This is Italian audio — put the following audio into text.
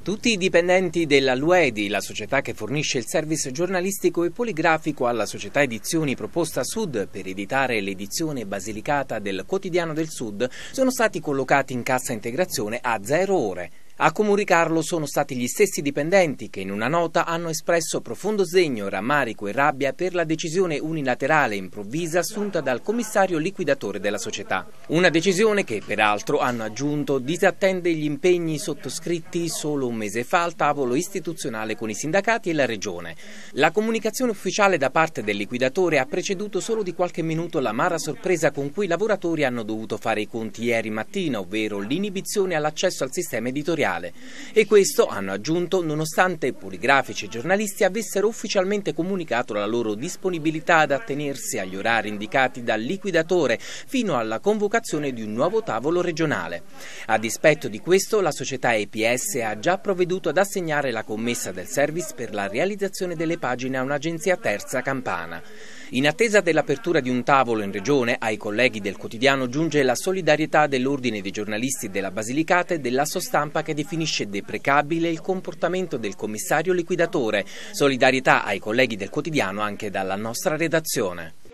Tutti i dipendenti della Luedi, la società che fornisce il service giornalistico e poligrafico alla società Edizioni Proposta Sud per editare l'edizione basilicata del Quotidiano del Sud, sono stati collocati in cassa integrazione a 0 ore. A comunicarlo sono stati gli stessi dipendenti che in una nota hanno espresso profondo sdegno, rammarico e rabbia per la decisione unilaterale e improvvisa assunta dal commissario liquidatore della società. Una decisione che, peraltro, hanno aggiunto, disattende gli impegni sottoscritti solo un mese fa al tavolo istituzionale con i sindacati e la Regione. La comunicazione ufficiale da parte del liquidatore ha preceduto solo di qualche minuto l'amara sorpresa con cui i lavoratori hanno dovuto fare i conti ieri mattina, ovvero l'inibizione all'accesso al sistema editoriale. E questo, hanno aggiunto, nonostante poligrafici e giornalisti avessero ufficialmente comunicato la loro disponibilità ad attenersi agli orari indicati dal liquidatore fino alla convocazione di un nuovo tavolo regionale. A dispetto di questo, la società EPS ha già provveduto ad assegnare la commessa del service per la realizzazione delle pagine a un'agenzia terza campana. In attesa dell'apertura di un tavolo in regione, ai colleghi del quotidiano giunge la solidarietà dell'Ordine dei giornalisti della Basilicata e dell'Assostampa che definisce deprecabile il comportamento del commissario liquidatore. Solidarietà ai colleghi del quotidiano anche dalla nostra redazione.